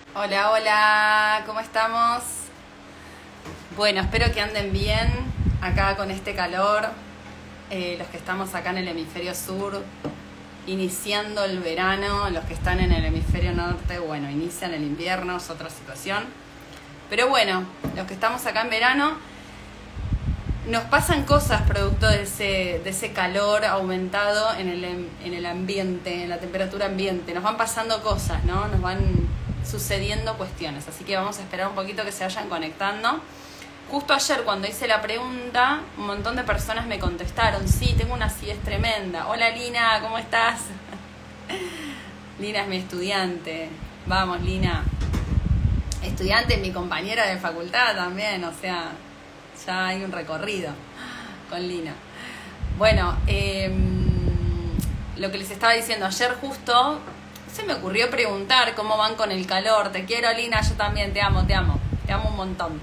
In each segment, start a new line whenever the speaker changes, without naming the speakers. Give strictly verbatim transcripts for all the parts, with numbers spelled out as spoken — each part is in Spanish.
Hola, hola, ¿cómo estamos? Bueno, espero que anden bien acá con este calor. Eh, los que estamos acá en el hemisferio sur, iniciando el verano, los que están en el hemisferio norte, bueno, inician el invierno, es otra situación. Pero bueno, los que estamos acá en verano, nos pasan cosas producto de ese, de ese calor aumentado en el, en el ambiente, en la temperatura ambiente. Nos van pasando cosas, ¿no? Nos van sucediendo cuestiones. Así que vamos a esperar un poquito que se vayan conectando. Justo ayer cuando hice la pregunta, un montón de personas me contestaron, sí, tengo una acidez tremenda. Hola Lina, ¿cómo estás? Lina es mi estudiante. Vamos, Lina. Estudiante, mi compañera de facultad también, o sea, ya hay un recorrido con Lina. Bueno, eh, lo que les estaba diciendo, ayer justo se me ocurrió preguntar cómo van con el calor. Te quiero, Lina, yo también, te amo, te amo, te amo un montón.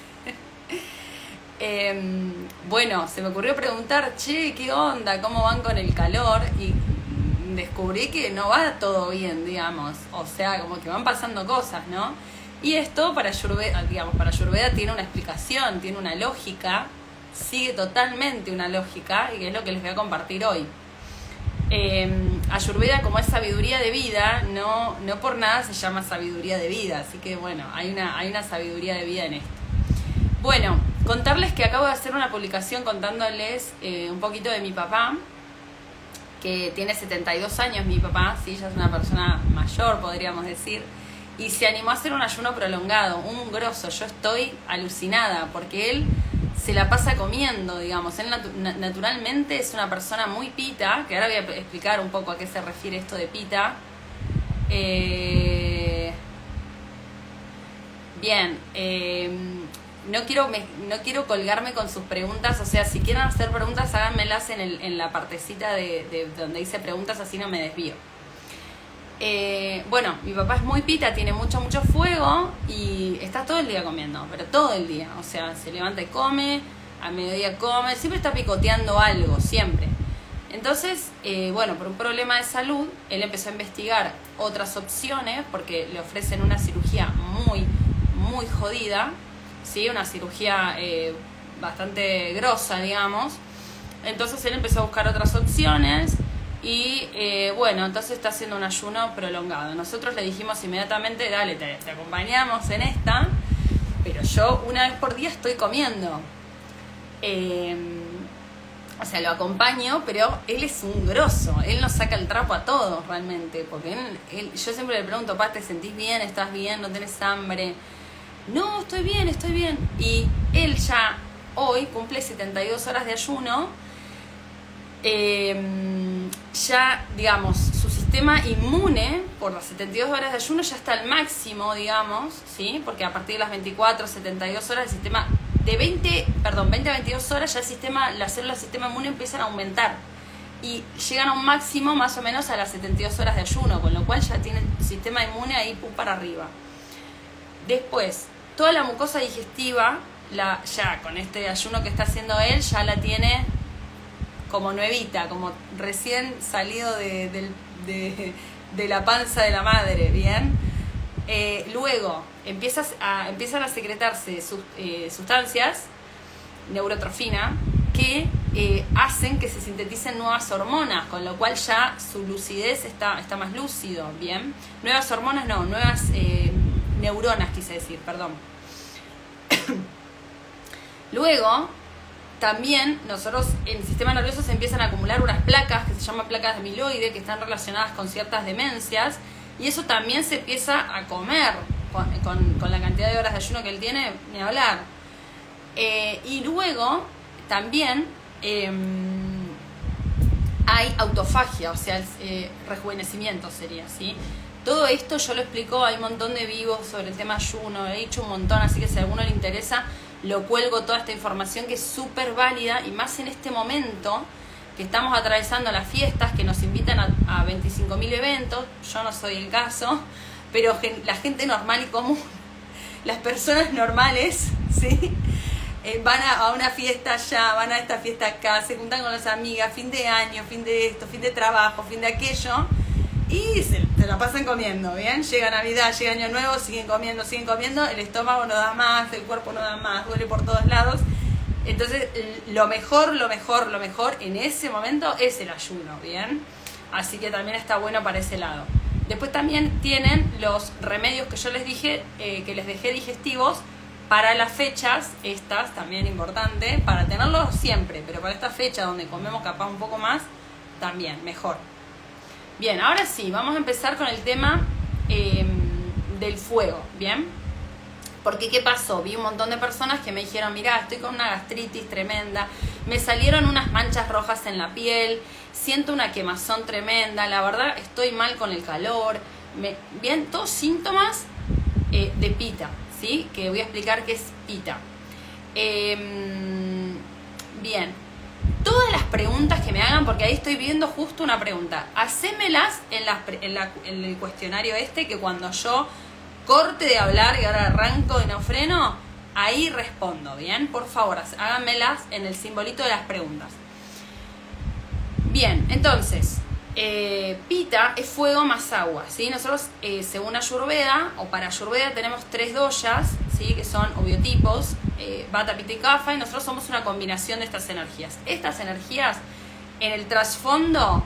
eh, bueno, se me ocurrió preguntar, che, ¿qué onda? ¿Cómo van con el calor? Y descubrí que no va todo bien, digamos, o sea, como que van pasando cosas, ¿no? Y esto para Ayurveda, digamos, para Ayurveda tiene una explicación, tiene una lógica, sigue totalmente una lógica, y que es lo que les voy a compartir hoy. Eh, Ayurveda, como es sabiduría de vida, no, no por nada se llama sabiduría de vida, así que bueno, hay una, hay una sabiduría de vida en esto. Bueno, contarles que acabo de hacer una publicación contándoles eh, un poquito de mi papá, que tiene setenta y dos años mi papá, sí, ya es una persona mayor, podríamos decir, y se animó a hacer un ayuno prolongado, un grosso. Yo estoy alucinada porque él se la pasa comiendo, digamos. Él natu- naturalmente es una persona muy pita, que ahora voy a explicar un poco a qué se refiere esto de pita. Eh... Bien, eh... no quiero me... no quiero colgarme con sus preguntas, o sea, si quieren hacer preguntas, háganmelas en, el, en la partecita de, de donde dice preguntas, así no me desvío. Eh, bueno, mi papá es muy pita, tiene mucho, mucho fuego y está todo el día comiendo, pero todo el día, o sea, se levanta y come, a mediodía come, siempre está picoteando algo, siempre. Entonces, eh, bueno, por un problema de salud, él empezó a investigar otras opciones porque le ofrecen una cirugía muy, muy jodida, ¿sí? Una cirugía eh, bastante grosa, digamos. Entonces él empezó a buscar otras opciones. Y eh, bueno, entonces está haciendo un ayuno prolongado. Nosotros le dijimos inmediatamente, dale, te, te acompañamos en esta, pero yo una vez por día estoy comiendo. Eh, o sea, lo acompaño, pero él es un grosso, él nos saca el trapo a todos realmente, porque él, él, yo siempre le pregunto, pa, ¿te sentís bien? ¿Estás bien? ¿No tenés hambre? No, estoy bien, estoy bien. Y él ya hoy cumple setenta y dos horas de ayuno. Eh, ya, digamos, su sistema inmune por las setenta y dos horas de ayuno ya está al máximo, digamos, ¿sí? Porque a partir de las veinticuatro, setenta y dos horas el sistema de veinte, perdón, veinte a veintidós horas ya el sistema, las células del sistema inmune empiezan a aumentar y llegan a un máximo más o menos a las setenta y dos horas de ayuno, con lo cual ya tiene el sistema inmune ahí pum, para arriba. Después, toda la mucosa digestiva, la, ya con este ayuno que está haciendo él, ya la tiene como nuevita, como recién salido de, de, de, de la panza de la madre, ¿bien? Eh, luego empiezas a, empiezan a secretarse sus, eh, sustancias, neurotrofina, que eh, hacen que se sinteticen nuevas hormonas, con lo cual ya su lucidez está, está más lúcido, ¿bien? Nuevas hormonas no, nuevas eh, neuronas quise decir, perdón. Luego, también nosotros en el sistema nervioso se empiezan a acumular unas placas que se llaman placas de amiloide, que están relacionadas con ciertas demencias, y eso también se empieza a comer con, con, con la cantidad de horas de ayuno que él tiene, ni hablar. Eh, y luego también eh, hay autofagia, o sea, eh, rejuvenecimiento sería, ¿sí? Todo esto yo lo explico, hay un montón de vivos sobre el tema ayuno, he dicho un montón, así que si a alguno le interesa, lo cuelgo toda esta información que es súper válida, y más en este momento que estamos atravesando las fiestas que nos invitan a, a veinticinco mil eventos. Yo no soy el caso, pero gen, la gente normal y común, las personas normales, ¿sí? Eh, van a, a una fiesta allá, van a esta fiesta acá, se juntan con las amigas, fin de año, fin de esto, fin de trabajo, fin de aquello, y se, se la pasan comiendo, ¿bien? Llega Navidad, llega Año Nuevo, siguen comiendo, siguen comiendo, el estómago no da más, el cuerpo no da más, duele por todos lados. Entonces, lo mejor, lo mejor, lo mejor en ese momento es el ayuno, ¿bien? Así que también está bueno para ese lado. Después también tienen los remedios que yo les dije, eh, que les dejé digestivos, para las fechas, estas también importante, para tenerlos siempre, pero para esta fecha donde comemos capaz un poco más, también, mejor. Bien, ahora sí, vamos a empezar con el tema eh, del fuego, ¿bien? Porque, ¿qué pasó? Vi un montón de personas que me dijeron, mirá, estoy con una gastritis tremenda, me salieron unas manchas rojas en la piel, siento una quemazón tremenda, la verdad estoy mal con el calor, me... bien, todos síntomas eh, de pita, ¿sí? Que voy a explicar qué es pita. Eh, bien, todas las preguntas que me hagan, porque ahí estoy viendo justo una pregunta, hacémelas en, las, en, la, en el cuestionario este, que cuando yo corte de hablar y ahora arranco y no freno, ahí respondo, ¿bien? Por favor, háganmelas en el simbolito de las preguntas. Bien, entonces, eh, pita es fuego más agua, ¿sí? Nosotros, eh, según Ayurveda, o para Ayurveda, tenemos tres doyas, ¿sí? Que son o biotipos, eh, Vata, Pitta y Kapha, y nosotros somos una combinación de estas energías. Estas energías, en el trasfondo,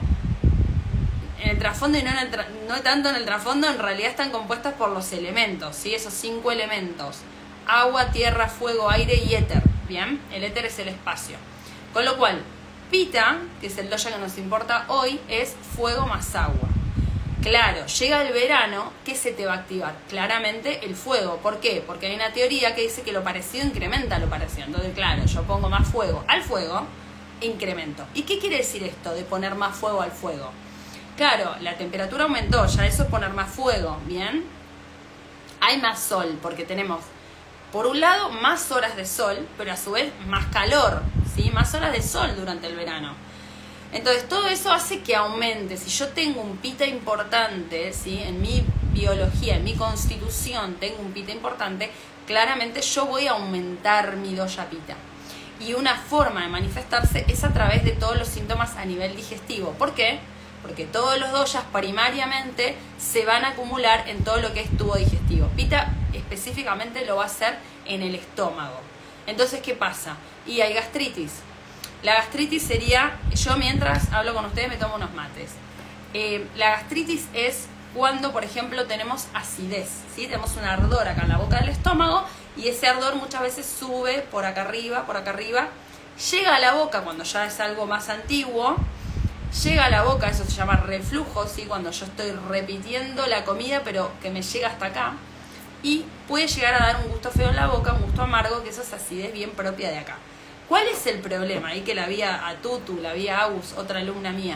en el trasfondo y no, en el tra no tanto en el trasfondo, en realidad están compuestas por los elementos, ¿sí? Esos cinco elementos: agua, tierra, fuego, aire y éter, ¿bien? El éter es el espacio. Con lo cual, Pita, que es el doya que nos importa hoy, es fuego más agua. Claro, llega el verano, ¿qué se te va a activar? Claramente el fuego. ¿Por qué? Porque hay una teoría que dice que lo parecido incrementa lo parecido. Entonces, claro, yo pongo más fuego al fuego, incremento. ¿Y qué quiere decir esto de poner más fuego al fuego? Claro, la temperatura aumentó, ya eso es poner más fuego, ¿bien? Hay más sol, porque tenemos, por un lado, más horas de sol, pero a su vez más calor, ¿sí? Más horas de sol durante el verano. Entonces, todo eso hace que aumente. Si yo tengo un pita importante, ¿sí? En mi biología, en mi constitución, tengo un pita importante, claramente yo voy a aumentar mi doya pita. Y una forma de manifestarse es a través de todos los síntomas a nivel digestivo. ¿Por qué? Porque todos los doyas primariamente se van a acumular en todo lo que es tubo digestivo. Pita específicamente lo va a hacer en el estómago. Entonces, ¿qué pasa? Y hay gastritis. La gastritis sería, yo mientras hablo con ustedes me tomo unos mates. Eh, la gastritis es cuando, por ejemplo, tenemos acidez, ¿sí? Tenemos un ardor acá en la boca del estómago y ese ardor muchas veces sube por acá arriba, por acá arriba, llega a la boca cuando ya es algo más antiguo. Llega a la boca, eso se llama reflujo, ¿sí? Cuando yo estoy repitiendo la comida, pero que me llega hasta acá. Y puede llegar a dar un gusto feo en la boca, un gusto amargo, que eso es acidez bien propia de acá. ¿Cuál es el problema? Ahí que la vi a Tutu, la vi a Agus, otra alumna mía,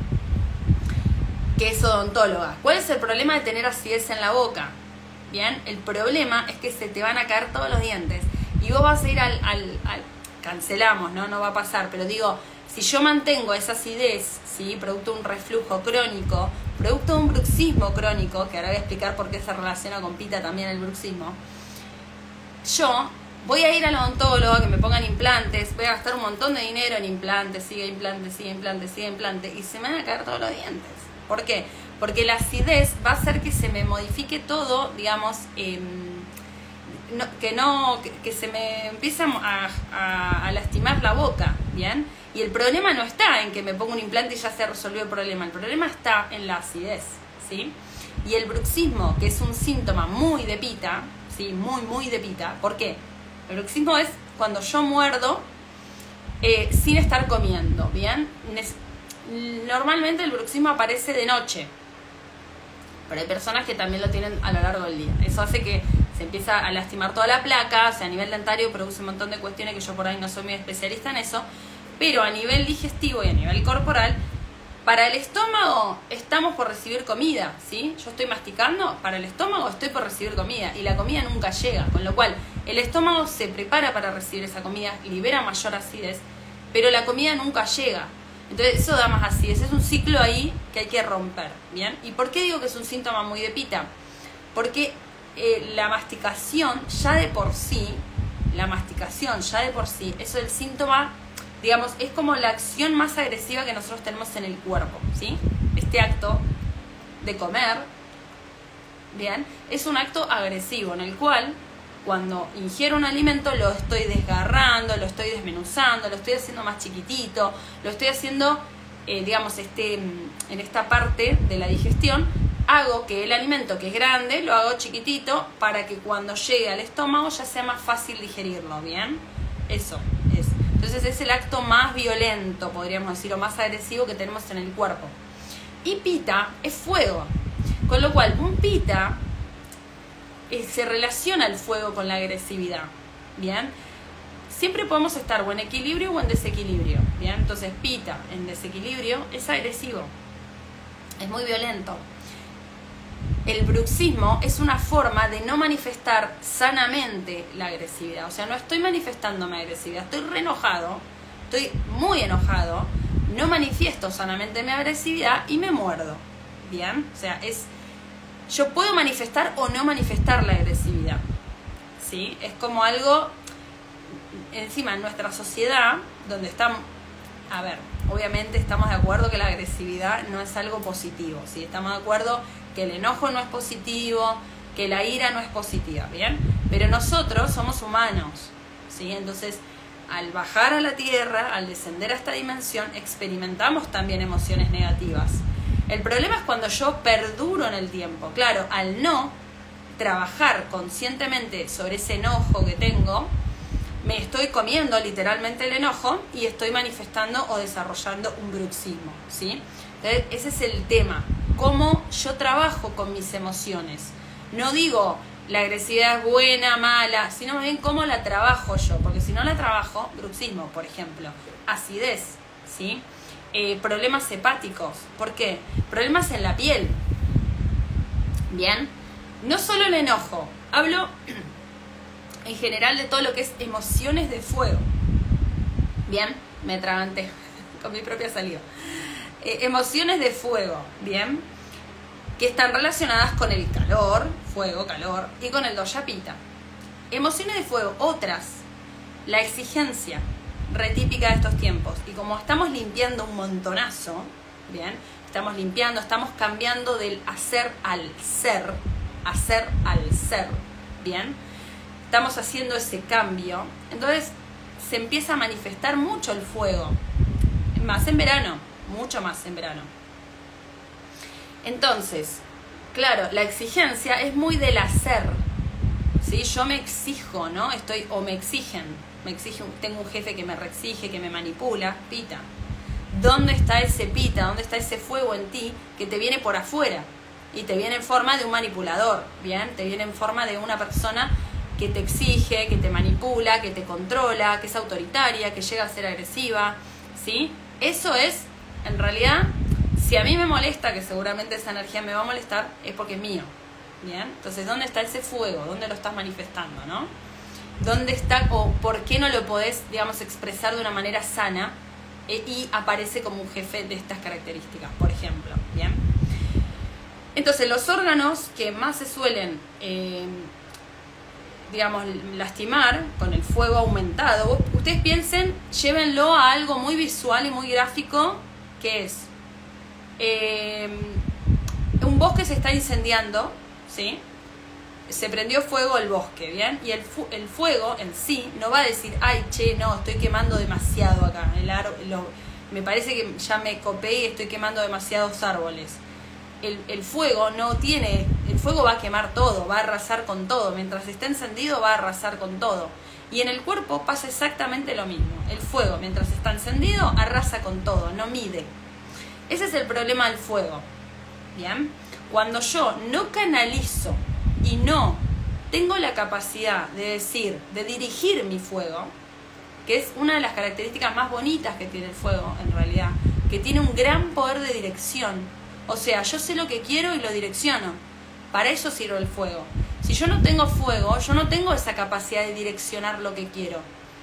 que es odontóloga. ¿Cuál es el problema de tener acidez en la boca? Bien, el problema es que se te van a caer todos los dientes. Y vos vas a ir al... al, al cancelamos, ¿no? No va a pasar, pero digo... Si yo mantengo esa acidez, ¿sí? Producto de un reflujo crónico, producto de un bruxismo crónico, que ahora voy a explicar por qué se relaciona con pita también el bruxismo, yo voy a ir al odontólogo que me pongan implantes, voy a gastar un montón de dinero en implantes, sigue implante, sigue implante, sigue implante, y se me van a caer todos los dientes. ¿Por qué? Porque la acidez va a hacer que se me modifique todo, digamos, eh, no, que no, que, que se me empiece a, a, a lastimar la boca, ¿bien? Y el problema no está en que me ponga un implante y ya se resolvió el problema. El problema está en la acidez, ¿sí? Y el bruxismo, que es un síntoma muy de pita, ¿sí? Muy, muy de pita. ¿Por qué? El bruxismo es cuando yo muerdo eh, sin estar comiendo, ¿bien? Normalmente el bruxismo aparece de noche, pero hay personas que también lo tienen a lo largo del día. Eso hace que se empieza a lastimar toda la placa, o sea, a nivel dentario produce un montón de cuestiones que yo por ahí no soy muy especialista en eso. Pero a nivel digestivo y a nivel corporal, para el estómago estamos por recibir comida, ¿sí? Yo estoy masticando, para el estómago estoy por recibir comida y la comida nunca llega, con lo cual el estómago se prepara para recibir esa comida, libera mayor acidez, pero la comida nunca llega. Entonces eso da más acidez, es un ciclo ahí que hay que romper, ¿bien? ¿Y por qué digo que es un síntoma muy de pita? Porque eh, la masticación ya de por sí, la masticación ya de por sí, eso es el síntoma... Digamos, es como la acción más agresiva que nosotros tenemos en el cuerpo, ¿sí? Este acto de comer, bien, es un acto agresivo en el cual cuando ingiero un alimento lo estoy desgarrando, lo estoy desmenuzando, lo estoy haciendo más chiquitito, lo estoy haciendo, eh, digamos, este, en esta parte de la digestión, hago que el alimento que es grande lo hago chiquitito para que cuando llegue al estómago ya sea más fácil digerirlo, ¿bien? Eso es. Entonces es el acto más violento, podríamos decir, o más agresivo que tenemos en el cuerpo. Y pita es fuego, con lo cual un pita eh, se relaciona el fuego con la agresividad, ¿bien? Siempre podemos estar o en equilibrio o en desequilibrio, ¿bien? Entonces pita en desequilibrio es agresivo, es muy violento. El bruxismo es una forma de no manifestar sanamente la agresividad. O sea, no estoy manifestando mi agresividad, estoy re enojado, estoy muy enojado, no manifiesto sanamente mi agresividad y me muerdo. ¿Bien? O sea, es yo puedo manifestar o no manifestar la agresividad. ¿Sí? Es como algo, encima en nuestra sociedad, donde estamos, a ver, obviamente estamos de acuerdo que la agresividad no es algo positivo, ¿sí? Estamos de acuerdo que el enojo no es positivo, que la ira no es positiva, ¿bien? Pero nosotros somos humanos, ¿sí? Entonces, al bajar a la tierra, al descender a esta dimensión, experimentamos también emociones negativas. El problema es cuando yo perduro en el tiempo. Claro, al no trabajar conscientemente sobre ese enojo que tengo, me estoy comiendo literalmente el enojo y estoy manifestando o desarrollando un bruxismo, ¿sí? Entonces, ese es el tema. Cómo yo trabajo con mis emociones. No digo la agresividad es buena, mala, sino más bien cómo la trabajo yo. Porque si no la trabajo, bruxismo, por ejemplo, acidez, ¿sí? Eh, problemas hepáticos. ¿Por qué? Problemas en la piel. Bien. No solo el enojo. Hablo en general de todo lo que es emociones de fuego. Bien. Me atraganté con mi propia saliva. Eh, emociones de fuego, ¿bien? Que están relacionadas con el calor, fuego, calor, y con el dosha pita. Emociones de fuego, otras, la exigencia, retípica de estos tiempos. Y como estamos limpiando un montonazo, ¿bien? Estamos limpiando, estamos cambiando del hacer al ser, hacer al ser, ¿bien? Estamos haciendo ese cambio. Entonces se empieza a manifestar mucho el fuego, más en verano. Mucho más en verano. Entonces, claro, la exigencia es muy del hacer, ¿sí? Yo me exijo, ¿no? Estoy, o me exigen, me exigen, tengo un jefe que me reexige, que me manipula, pita. ¿Dónde está ese pita? ¿Dónde está ese fuego en ti que te viene por afuera? Y te viene en forma de un manipulador, ¿bien? Te viene en forma de una persona que te exige, que te manipula, que te controla, que es autoritaria, que llega a ser agresiva, ¿sí? Eso es, en realidad, si a mí me molesta, que seguramente esa energía me va a molestar, es porque es mío, ¿bien? Entonces, ¿dónde está ese fuego? ¿Dónde lo estás manifestando, no? ¿Dónde está, o por qué no lo podés, digamos, expresar de una manera sana eh, y aparece como un jefe de estas características, por ejemplo, ¿bien? Entonces, los órganos que más se suelen, eh, digamos, lastimar con el fuego aumentado, ustedes piensen, llévenlo a algo muy visual y muy gráfico, que es eh, un bosque se está incendiando, ¿sí? Se prendió fuego el bosque, ¿bien? Y el, fu el fuego en sí no va a decir, ay, che, no, estoy quemando demasiado acá, el aro, lo, me parece que ya me copé y estoy quemando demasiados árboles. El, el fuego no tiene, el fuego va a quemar todo, va a arrasar con todo, mientras esté encendido va a arrasar con todo. Y en el cuerpo pasa exactamente lo mismo. El fuego, mientras está encendido, arrasa con todo, no mide. Ese es el problema del fuego. ¿Bien? Cuando yo no canalizo y no tengo la capacidad de decir, de dirigir mi fuego, que es una de las características más bonitas que tiene el fuego, en realidad, que tiene un gran poder de dirección. O sea, yo sé lo que quiero y lo direcciono. Para eso sirve el fuego. Si yo no tengo fuego, yo no tengo esa capacidad de direccionar lo que quiero.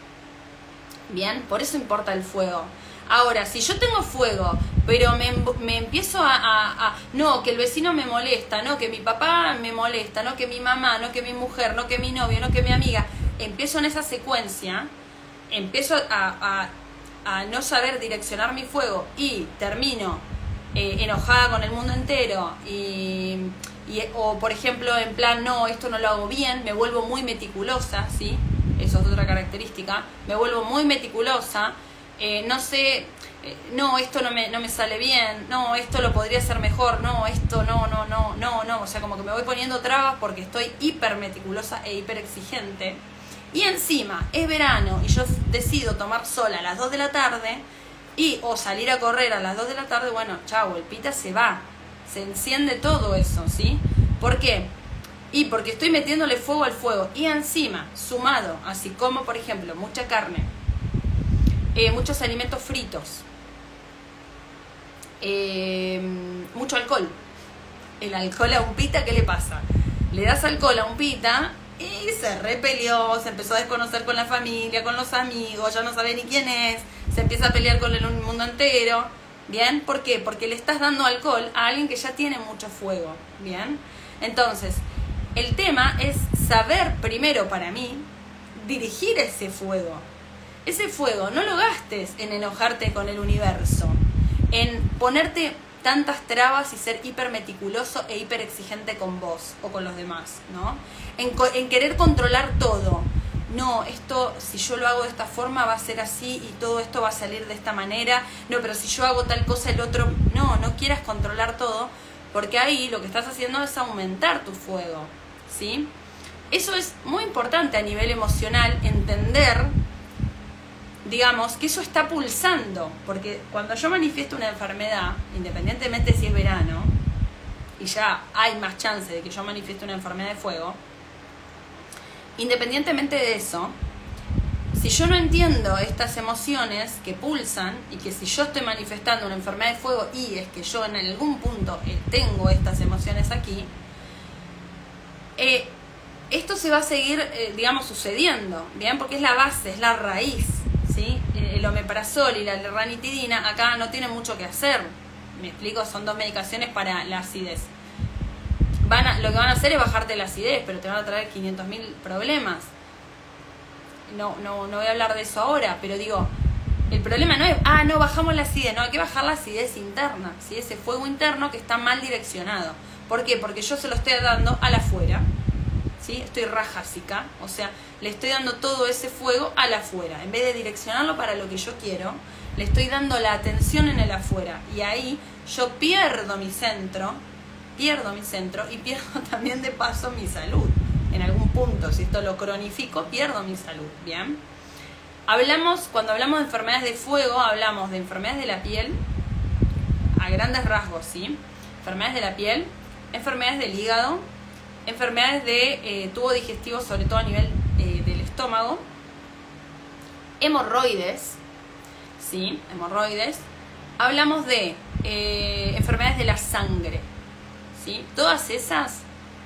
Bien, por eso importa el fuego. Ahora, si yo tengo fuego, pero me, me empiezo a, a, a... No, que el vecino me molesta, no, que mi papá me molesta, no, que mi mamá, no, que mi mujer, no, que mi novio, no, que mi amiga. Empiezo en esa secuencia, empiezo a, a, a no saber direccionar mi fuego y termino eh, enojada con el mundo entero y, y, o por ejemplo en plan, no, esto no lo hago bien, me vuelvo muy meticulosa, ¿sí? Eso es otra característica, me vuelvo muy meticulosa, eh, no sé, eh, no, esto no me, no me sale bien, no, esto lo podría hacer mejor, no, esto no, no, no, no, no, o sea, como que me voy poniendo trabas porque estoy hiper meticulosa e hiper exigente. Y encima, es verano y yo decido tomar sol a las dos de la tarde y o salir a correr a las dos de la tarde, bueno, chau, el pita se va, se enciende todo eso, ¿sí? ¿Por qué? Y porque estoy metiéndole fuego al fuego. Y encima, sumado, así como por ejemplo, mucha carne, eh, muchos alimentos fritos, eh, mucho alcohol. El alcohol a un pita, ¿qué le pasa? Le das alcohol a un pita y se repelió, se empezó a desconocer con la familia, con los amigos, ya no sabe ni quién es, se empieza a pelear con el mundo entero, ¿bien? ¿Por qué? Porque le estás dando alcohol a alguien que ya tiene mucho fuego, ¿bien? Entonces, el tema es saber primero, para mí, dirigir ese fuego. Ese fuego no lo gastes en enojarte con el universo, en ponerte tantas trabas y ser hiper meticuloso e hiper exigente con vos o con los demás, ¿no? En, en querer controlar todo. No, esto, si yo lo hago de esta forma va a ser así y todo esto va a salir de esta manera. No, pero si yo hago tal cosa, el otro... No, no quieras controlar todo, porque ahí lo que estás haciendo es aumentar tu fuego, ¿sí? Eso es muy importante a nivel emocional, entender, digamos, que eso está pulsando, porque cuando yo manifiesto una enfermedad, independientemente si es verano, y ya hay más chance de que yo manifieste una enfermedad de fuego, independientemente de eso, si yo no entiendo estas emociones que pulsan, y que si yo estoy manifestando una enfermedad de fuego y es que yo en algún punto eh, tengo estas emociones aquí, eh, esto se va a seguir, eh, digamos, sucediendo, ¿bien? Porque es la base, es la raíz, ¿sí? El omeprazol y la ranitidina acá no tienen mucho que hacer. Me explico, son dos medicaciones para la acidez. Van a, lo que van a hacer es bajarte la acidez, pero te van a traer quinientos mil problemas. No, no, no voy a hablar de eso ahora, pero digo, el problema no es, ah, no, bajamos la acidez, no, hay que bajar la acidez interna, ¿sí? Ese fuego interno que está mal direccionado. ¿Por qué? Porque yo se lo estoy dando a la afuera, ¿sí? Estoy rajásica, o sea, le estoy dando todo ese fuego al afuera. En vez de direccionarlo para lo que yo quiero, le estoy dando la atención en el afuera. Y ahí yo pierdo mi centro, pierdo mi centro y pierdo también de paso mi salud. En algún punto, si esto lo cronifico, pierdo mi salud, ¿bien? Hablamos, cuando hablamos de enfermedades de fuego, hablamos de enfermedades de la piel, a grandes rasgos, ¿sí? Enfermedades de la piel, enfermedades del hígado, enfermedades de eh, tubo digestivo, sobre todo a nivel eh, del estómago, hemorroides, ¿sí? Hemorroides. Hablamos de eh, enfermedades de la sangre, ¿sí? Todas esas,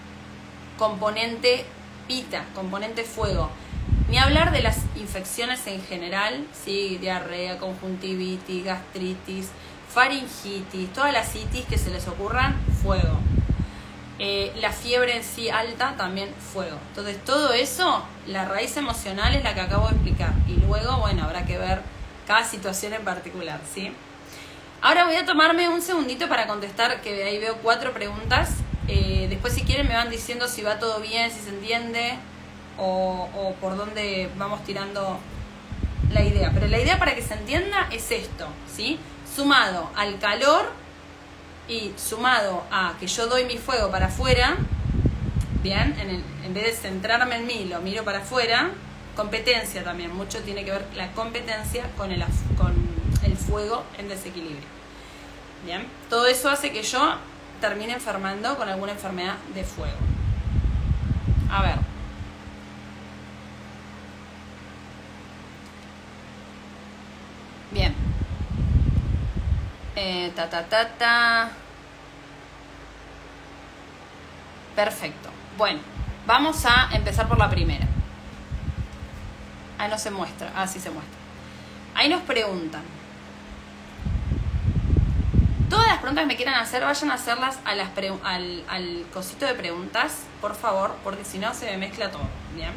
componente pita, componente fuego. Ni hablar de las infecciones en general, ¿sí? Diarrea, conjuntivitis, gastritis, faringitis, todas las itis que se les ocurran, fuego. Eh, la fiebre en sí alta, también fuego. Entonces todo eso, la raíz emocional es la que acabo de explicar. Y luego, bueno, habrá que ver cada situación en particular, ¿sí? Ahora voy a tomarme un segundito para contestar, que ahí veo cuatro preguntas. Eh, después si quieren me van diciendo si va todo bien, si se entiende o, o por dónde vamos tirando la idea. Pero la idea para que se entienda es esto, ¿sí? Sumado al calor y sumado a que yo doy mi fuego para afuera, bien, en, el, en vez de centrarme en mí, lo miro para afuera. Competencia también, mucho tiene que ver la competencia con el, con el fuego en desequilibrio. Bien, todo eso hace que yo termine enfermando con alguna enfermedad de fuego. A ver. Bien. Eh, ta, ta, ta, ta. Perfecto. Bueno, vamos a empezar por la primera. Ah, no se muestra. Ah, sí se muestra. Ahí nos preguntan. Todas las preguntas que me quieran hacer, vayan a hacerlas a las pre al, al cosito de preguntas, por favor, porque si no se me mezcla todo. Bien.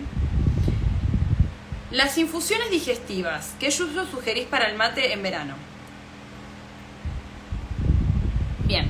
Las infusiones digestivas, ¿qué uso sugerís para el mate en verano? Bien.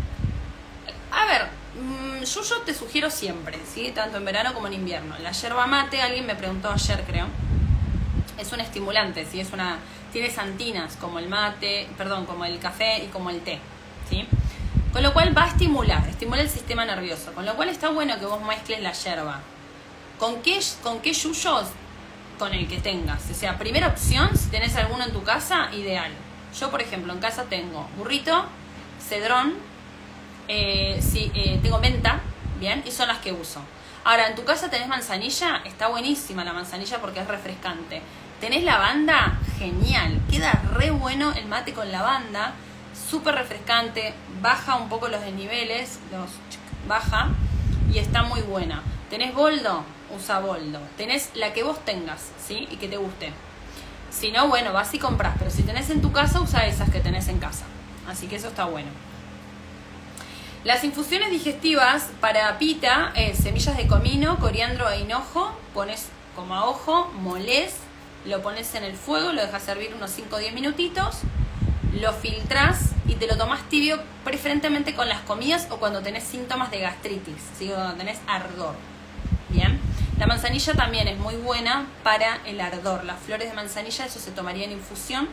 A ver, mmm, yo, yo te sugiero siempre, ¿sí? Tanto en verano como en invierno. La yerba mate, alguien me preguntó ayer, creo, es un estimulante, ¿sí? Es una, tiene xantinas, como el mate, perdón, como el café y como el té, ¿sí? Con lo cual va a estimular, estimula el sistema nervioso. Con lo cual está bueno que vos mezcles la yerba. ¿Con qué, con qué yuyos? Con el que tengas. O sea, primera opción, si tenés alguno en tu casa, ideal. Yo, por ejemplo, en casa tengo burrito, cedrón, eh, sí, eh, tengo menta, bien, y son las que uso. Ahora, en tu casa tenés manzanilla, está buenísima la manzanilla porque es refrescante. ¿Tenés lavanda? Genial, queda re bueno el mate con lavanda, súper refrescante, baja un poco los desniveles, los baja y está muy buena. ¿Tenés boldo? Usa boldo. Tenés la que vos tengas, ¿sí? Y que te guste. Si no, bueno, vas y compras, pero si tenés en tu casa, usa esas que tenés en casa. Así que eso está bueno. Las infusiones digestivas para pita es semillas de comino, coriandro e hinojo. Pones como a ojo, molés, lo pones en el fuego, lo dejas servir unos cinco o diez minutitos, lo filtrás y te lo tomás tibio, preferentemente con las comidas o cuando tenés síntomas de gastritis, ¿sí? O cuando tenés ardor. Bien. La manzanilla también es muy buena para el ardor. Las flores de manzanilla, eso se tomaría en infusión.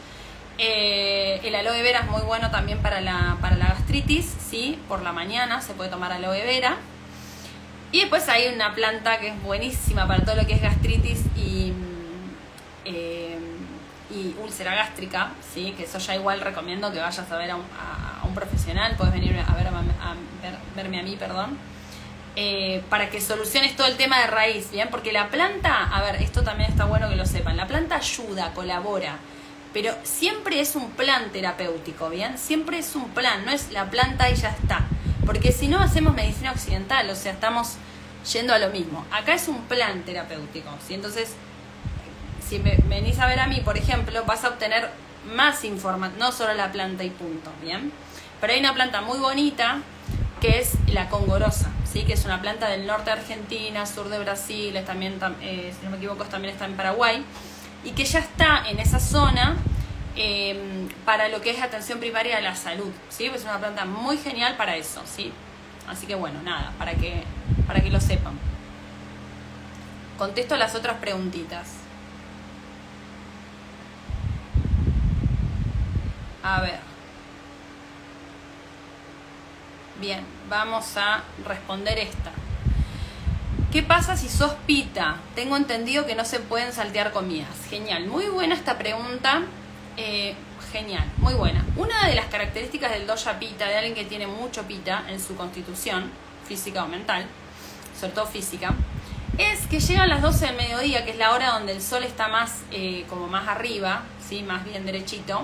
Eh, el aloe vera es muy bueno también para la, para la gastritis, ¿sí? Por la mañana se puede tomar aloe vera. Y después hay una planta que es buenísima para todo lo que es gastritis y, eh, y úlcera gástrica, ¿sí? Que eso ya igual recomiendo que vayas a ver a un, a, a un profesional. Puedes venir a, ver, a, a ver, verme a mí, perdón. Eh, para que soluciones todo el tema de raíz, ¿bien? Porque la planta, a ver, esto también está bueno que lo sepan, la planta ayuda, colabora, pero siempre es un plan terapéutico, ¿bien? Siempre es un plan, no es la planta y ya está, porque si no hacemos medicina occidental, o sea, estamos yendo a lo mismo. Acá es un plan terapéutico, ¿sí? Entonces, si me venís a ver a mí, por ejemplo, vas a obtener más información, no solo la planta y punto, ¿bien? Pero hay una planta muy bonita que es la congorosa, ¿sí? Que es una planta del norte de Argentina, sur de Brasil, es también, eh, si no me equivoco, también está en Paraguay, y que ya está en esa zona eh, para lo que es atención primaria de la salud, ¿sí? Pues es una planta muy genial para eso, ¿sí? Así que bueno, nada, para que, para que lo sepan. Contesto las otras preguntitas. A ver. Bien, vamos a responder esta. ¿Qué pasa si sos pita? Tengo entendido que no se pueden saltear comidas. Genial, muy buena esta pregunta. Eh, genial, muy buena. Una de las características del dosha pita, de alguien que tiene mucho pita en su constitución, física o mental, sobre todo física, es que llegan las doce del mediodía, que es la hora donde el sol está más, eh, como más arriba, ¿sí? Más bien derechito.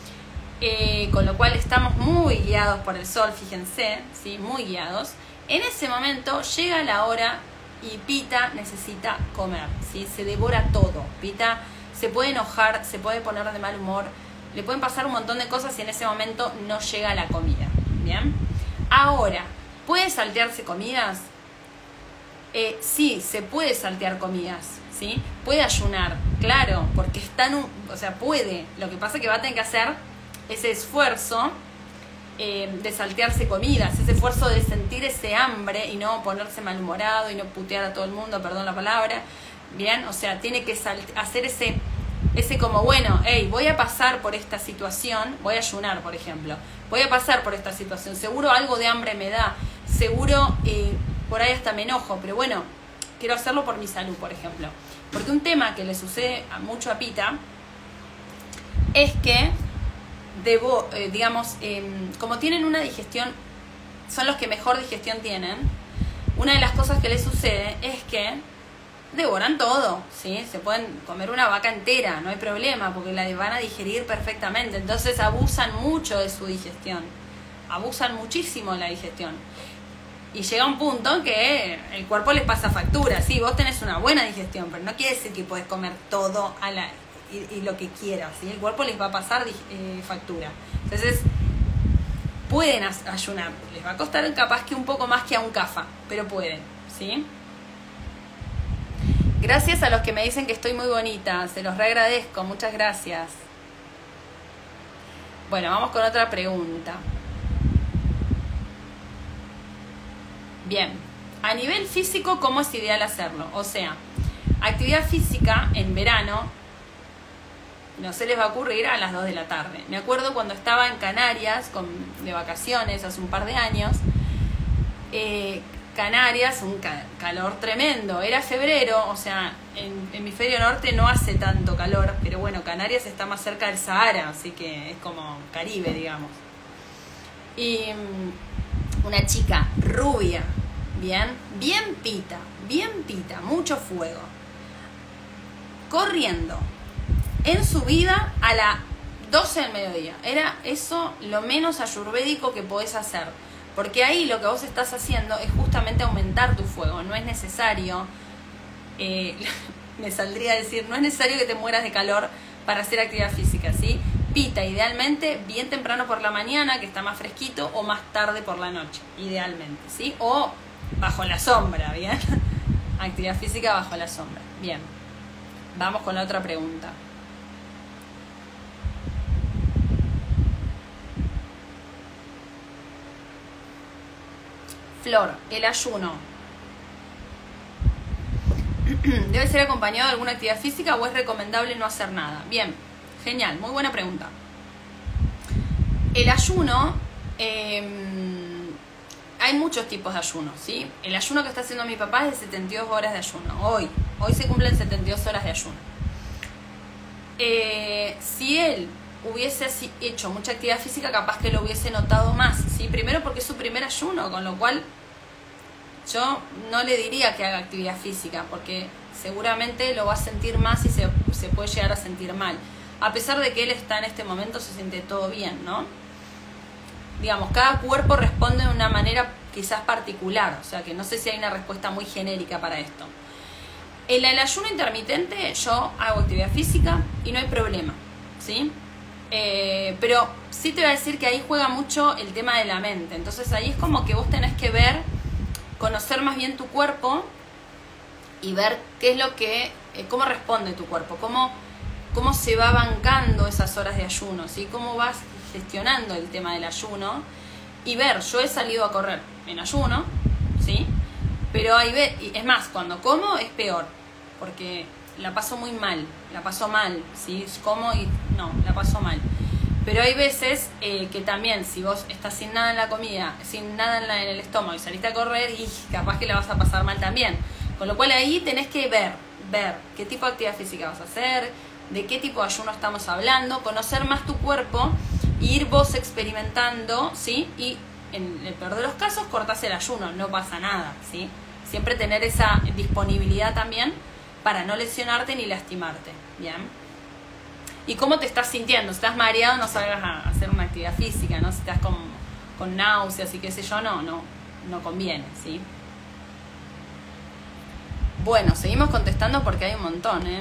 Eh, con lo cual estamos muy guiados por el sol, fíjense, ¿sí? Muy guiados. En ese momento llega la hora y Pita necesita comer, ¿sí? Se devora todo. Pita se puede enojar, se puede poner de mal humor, le pueden pasar un montón de cosas y en ese momento no llega la comida, ¿bien? Ahora, ¿puede saltearse comidas? Eh, sí, se puede saltear comidas, ¿sí? Puede ayunar, claro, porque está en un, o sea, puede. Lo que pasa es que va a tener que hacer ese esfuerzo eh, de saltearse comidas, ese esfuerzo de sentir ese hambre y no ponerse malhumorado y no putear a todo el mundo, perdón la palabra, bien, o sea, tiene que hacer ese, ese como, bueno, hey, voy a pasar por esta situación, voy a ayunar, por ejemplo, voy a pasar por esta situación, seguro algo de hambre me da, seguro eh, por ahí hasta me enojo, pero bueno, quiero hacerlo por mi salud, por ejemplo, porque un tema que le sucede a mucho a Pita es que Debo, eh, digamos, eh, como tienen una digestión, son los que mejor digestión tienen, una de las cosas que les sucede es que devoran todo, ¿sí? Se pueden comer una vaca entera, no hay problema, porque la van a digerir perfectamente, entonces abusan mucho de su digestión, abusan muchísimo de la digestión. Y llega un punto en que el cuerpo les pasa factura, sí, vos tenés una buena digestión, pero no quiere decir que podés comer todo a la... Y, y lo que quieras, ¿sí? El cuerpo les va a pasar eh, factura. Entonces, pueden ayunar. Les va a costar capaz que un poco más que a un cafa, pero pueden, ¿sí? Gracias a los que me dicen que estoy muy bonita. Se los reagradezco. Muchas gracias. Bueno, vamos con otra pregunta. Bien, a nivel físico, ¿cómo es ideal hacerlo? O sea, actividad física en verano, no se les va a ocurrir a las dos de la tarde. Me acuerdo cuando estaba en Canarias con, de vacaciones hace un par de años, eh, Canarias, un ca calor tremendo, era febrero, o sea, en hemisferio norte no hace tanto calor, pero bueno, Canarias está más cerca del Sahara, así que es como Caribe, digamos. Y una chica rubia, bien, bien pita, bien pita, mucho fuego, corriendo en su vida a las doce del mediodía. Era eso lo menos ayurvédico que podés hacer, porque ahí lo que vos estás haciendo es justamente aumentar tu fuego. No es necesario, eh, me saldría a decir, no es necesario que te mueras de calor para hacer actividad física, ¿sí? Pita, idealmente, bien temprano por la mañana, que está más fresquito, o más tarde por la noche, idealmente, ¿sí? O bajo la sombra, ¿bien? Actividad física bajo la sombra. Bien, vamos con la otra pregunta. Flor, el ayuno ¿debe ser acompañado de alguna actividad física o es recomendable no hacer nada? Bien, genial, muy buena pregunta. El ayuno, eh, hay muchos tipos de ayuno, ¿sí? El ayuno que está haciendo mi papá es de setenta y dos horas de ayuno. Hoy, hoy se cumplen setenta y dos horas de ayuno. Eh, si él hubiese hecho mucha actividad física, capaz que lo hubiese notado más, ¿sí? Primero porque es su primer ayuno, con lo cual yo no le diría que haga actividad física, porque seguramente lo va a sentir más y se, se puede llegar a sentir mal. A pesar de que él está en este momento, se siente todo bien, ¿no? Digamos, cada cuerpo responde de una manera quizás particular, o sea que no sé si hay una respuesta muy genérica para esto. En el ayuno intermitente yo hago actividad física y no hay problema, ¿sí? Eh, pero sí te voy a decir que ahí juega mucho el tema de la mente. Entonces ahí es como que vos tenés que ver, conocer más bien tu cuerpo y ver qué es lo que, eh, cómo responde tu cuerpo, cómo, cómo se va bancando esas horas de ayuno, ¿sí? Cómo vas gestionando el tema del ayuno y ver, yo he salido a correr en ayuno, ¿sí? Pero hay ve es más, cuando como es peor, porque la paso muy mal, la paso mal, ¿sí? Como y no, la paso mal. Pero hay veces eh, que también, si vos estás sin nada en la comida, sin nada en, la, en el estómago y saliste a correr, y capaz que la vas a pasar mal también. Con lo cual ahí tenés que ver, ver qué tipo de actividad física vas a hacer, de qué tipo de ayuno estamos hablando, conocer más tu cuerpo, e ir vos experimentando, ¿sí? Y en el peor de los casos cortás el ayuno, no pasa nada, ¿sí? Siempre tener esa disponibilidad también para no lesionarte ni lastimarte, ¿bien? ¿Y cómo te estás sintiendo? Si estás mareado, no salgas a hacer una actividad física, ¿no? Si estás con, con náuseas y qué sé yo, no, no, no conviene, ¿sí? Bueno, seguimos contestando porque hay un montón, ¿eh?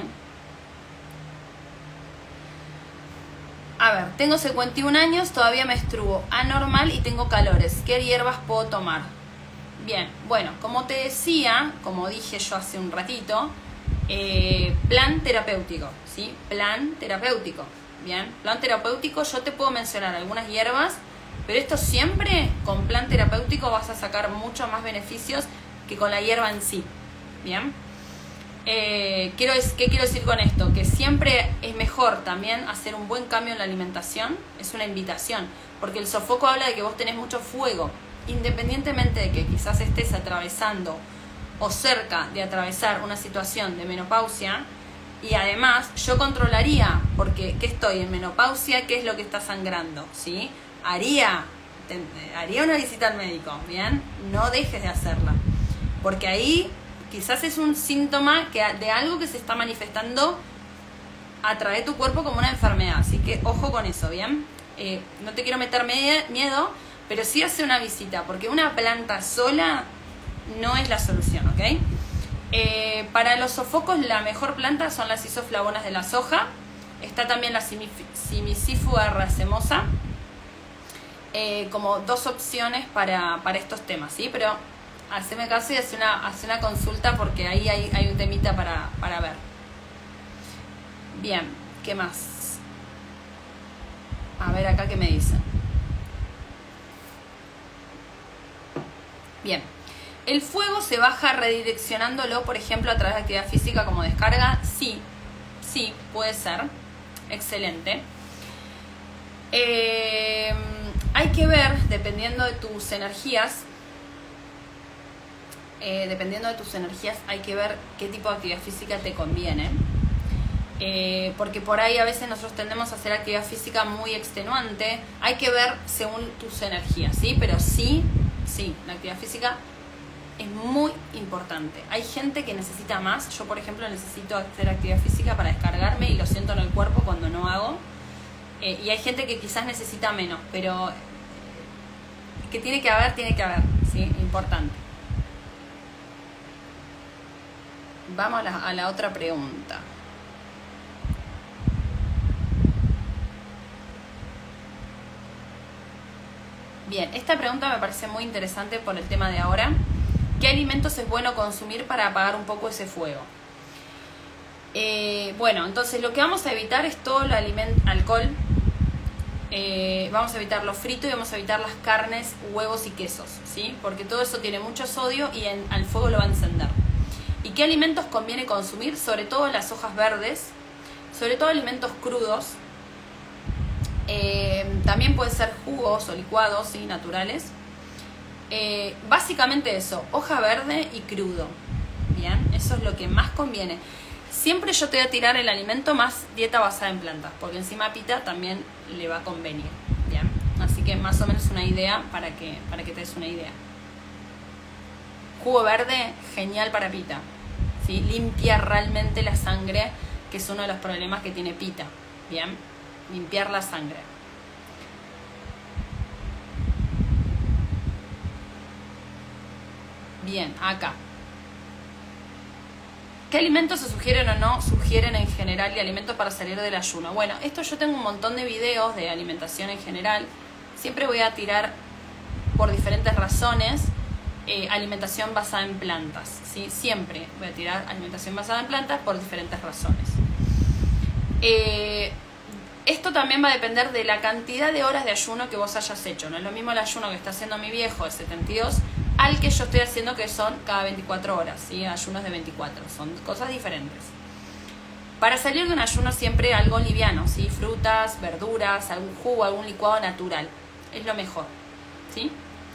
A ver, tengo cincuenta y un años, todavía menstruo anormal y tengo calores. ¿Qué hierbas puedo tomar? Bien, bueno, como te decía, como dije yo hace un ratito, eh, plan terapéutico, ¿sí? Plan terapéutico, bien. Plan terapéutico, yo te puedo mencionar algunas hierbas, pero esto siempre con plan terapéutico vas a sacar muchos más beneficios que con la hierba en sí, bien. Eh, quiero, ¿Qué quiero decir con esto? Que siempre es mejor también hacer un buen cambio en la alimentación, es una invitación, porque el sofoco habla de que vos tenés mucho fuego, independientemente de que quizás estés atravesando o cerca de atravesar una situación de menopausia, y además yo controlaría, porque ¿qué estoy en menopausia? ¿Qué es lo que está sangrando? ¿Sí? Haría, te, haría una visita al médico, ¿bien? No dejes de hacerla, porque ahí quizás es un síntoma que, de algo que se está manifestando a través de tu cuerpo como una enfermedad, así que ojo con eso, ¿bien? Eh, no te quiero meter miedo, pero sí hace una visita, porque una planta sola no es la solución, ¿ok? Eh, para los sofocos la mejor planta son las isoflavonas de la soja, está también la Simicifua racemosa, eh, como dos opciones para, para estos temas, ¿sí? Pero haceme caso y hace una, hace una consulta porque ahí hay, hay un temita para, para ver. Bien, ¿qué más? A ver acá qué me dicen. Bien. ¿El fuego se baja redireccionándolo, por ejemplo, a través de actividad física como descarga? Sí, sí, puede ser. Excelente. Eh, hay que ver, dependiendo de tus energías, eh, dependiendo de tus energías, hay que ver qué tipo de actividad física te conviene. Eh, porque por ahí a veces nosotros tendemos a hacer actividad física muy extenuante. Hay que ver según tus energías, ¿sí? Pero sí, sí, la actividad física es muy importante. Hay gente que necesita más. Yo, por ejemplo, necesito hacer actividad física para descargarme y lo siento en el cuerpo cuando no hago. Eh, y hay gente que quizás necesita menos, pero que tiene que haber, tiene que haber, ¿sí? Importante. Vamos a la, a la otra pregunta. Bien, esta pregunta me parece muy interesante por el tema de ahora. ¿Qué alimentos es bueno consumir para apagar un poco ese fuego? Eh, bueno, entonces lo que vamos a evitar es todo el alimento, alcohol. Eh, vamos a evitar lo frito y vamos a evitar las carnes, huevos y quesos, ¿sí? Porque todo eso tiene mucho sodio y en, al fuego lo va a encender. ¿Y qué alimentos conviene consumir? Sobre todo las hojas verdes, sobre todo alimentos crudos. Eh, también pueden ser jugos o licuados, ¿sí? Naturales. Eh, básicamente eso, hoja verde y crudo. Bien, eso es lo que más conviene. Siempre yo te voy a tirar el alimento más dieta basada en plantas, porque encima a Pita también le va a convenir. Bien, así que más o menos una idea para que, para que te des una idea. Jugo verde, genial para Pita, ¿sí? Limpia realmente la sangre, que es uno de los problemas que tiene Pita. Bien, limpiar la sangre. Bien, acá. ¿Qué alimentos se sugieren o no sugieren en general y alimentos para salir del ayuno? Bueno, esto yo tengo un montón de videos de alimentación en general. Siempre voy a tirar, por diferentes razones, eh, alimentación basada en plantas, ¿sí? Siempre voy a tirar alimentación basada en plantas por diferentes razones. Eh, esto también va a depender de la cantidad de horas de ayuno que vos hayas hecho. No es lo mismo el ayuno que está haciendo mi viejo de setenta y dos al que yo estoy haciendo, que son cada veinticuatro horas, ¿sí? Ayunos de veinticuatro, son cosas diferentes. Para salir de un ayuno siempre algo liviano, ¿sí? Frutas, verduras, algún jugo, algún licuado natural, es lo mejor, ¿sí?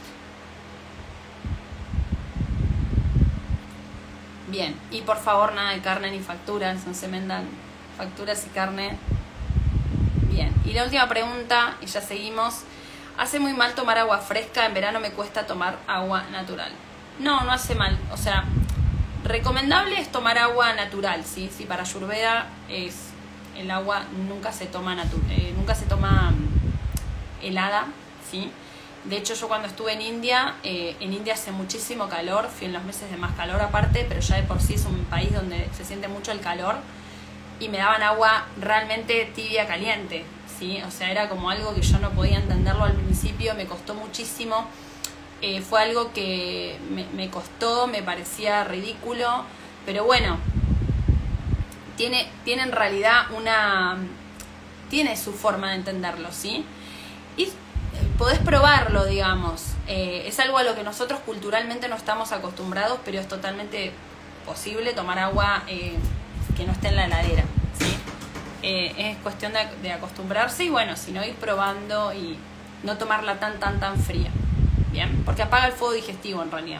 Bien, y por favor nada de carne ni facturas, no se vendan facturas y carne. Bien, y la última pregunta, y ya seguimos. ¿Hace muy mal tomar agua fresca? En verano me cuesta tomar agua natural. No, no hace mal. O sea, recomendable es tomar agua natural, ¿sí? Si para Ayurveda es el agua nunca se toma natu eh, nunca se toma helada, ¿sí? De hecho, yo cuando estuve en India, eh, en India hace muchísimo calor, fui en los meses de más calor aparte, pero ya de por sí es un país donde se siente mucho el calor y me daban agua realmente tibia, caliente. ¿Sí? O sea, era como algo que yo no podía entenderlo al principio, me costó muchísimo, eh, fue algo que me, me costó, me parecía ridículo, pero bueno, tiene, tiene en realidad una, tiene su forma de entenderlo, ¿sí? Y podés probarlo, digamos, eh, es algo a lo que nosotros culturalmente no estamos acostumbrados, pero es totalmente posible tomar agua eh, que no esté en la heladera, ¿sí? Eh, es cuestión de, de acostumbrarse y bueno, si no ir probando y no tomarla tan, tan, tan fría. Bien, porque apaga el fuego digestivo en realidad.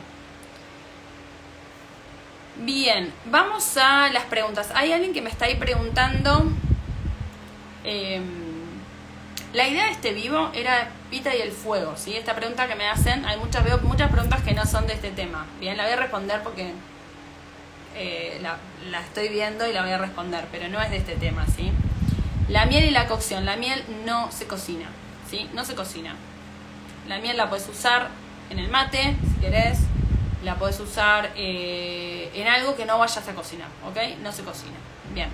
Bien, vamos a las preguntas. Hay alguien que me está ahí preguntando. Eh, la idea de este vivo era Pita y el fuego, ¿sí? Esta pregunta que me hacen, hay muchas, veo muchas preguntas que no son de este tema. Bien, la voy a responder porque Eh, la, la estoy viendo y la voy a responder, pero no es de este tema, ¿sí? La miel y la cocción. La miel no se cocina, ¿sí? No se cocina. La miel la puedes usar en el mate, si querés. La puedes usar eh, en algo que no vayas a cocinar, ¿ok? No se cocina. Bien.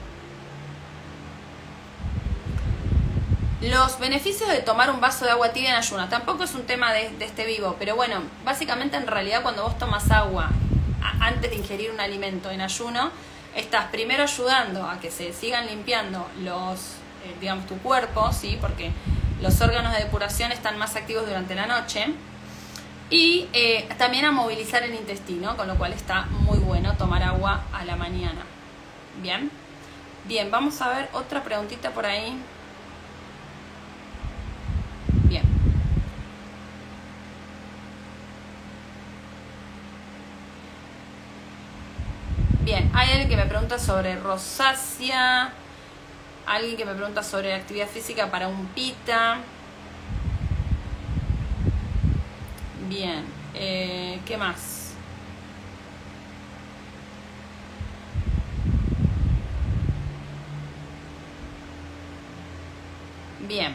Los beneficios de tomar un vaso de agua tibia en ayuno. Tampoco es un tema de, de este vivo, pero bueno, básicamente en realidad cuando vos tomas agua antes de ingerir un alimento en ayuno, estás primero ayudando a que se sigan limpiando los, eh, digamos, tu cuerpo, ¿sí? Porque los órganos de depuración están más activos durante la noche. Y eh, también a movilizar el intestino, con lo cual está muy bueno tomar agua a la mañana. Bien, bien, vamos a ver otra preguntita por ahí. Bien. Bien, hay alguien que me pregunta sobre rosácea, alguien que me pregunta sobre actividad física para un pita. Bien, eh, ¿qué más? Bien.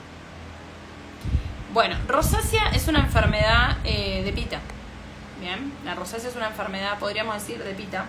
Bueno, rosácea es una enfermedad eh, de pita. Bien, la rosácea es una enfermedad, podríamos decir, de pita.